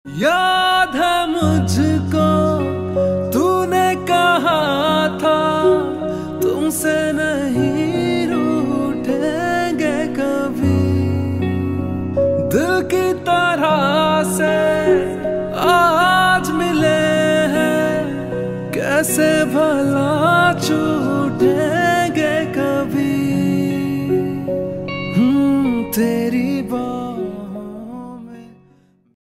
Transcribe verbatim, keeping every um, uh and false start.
याद है मुझको तूने कहा था तुमसे नहीं रूठेंगे कभी। दिल की तरह से आज मिले हैं कैसे भला छूटे।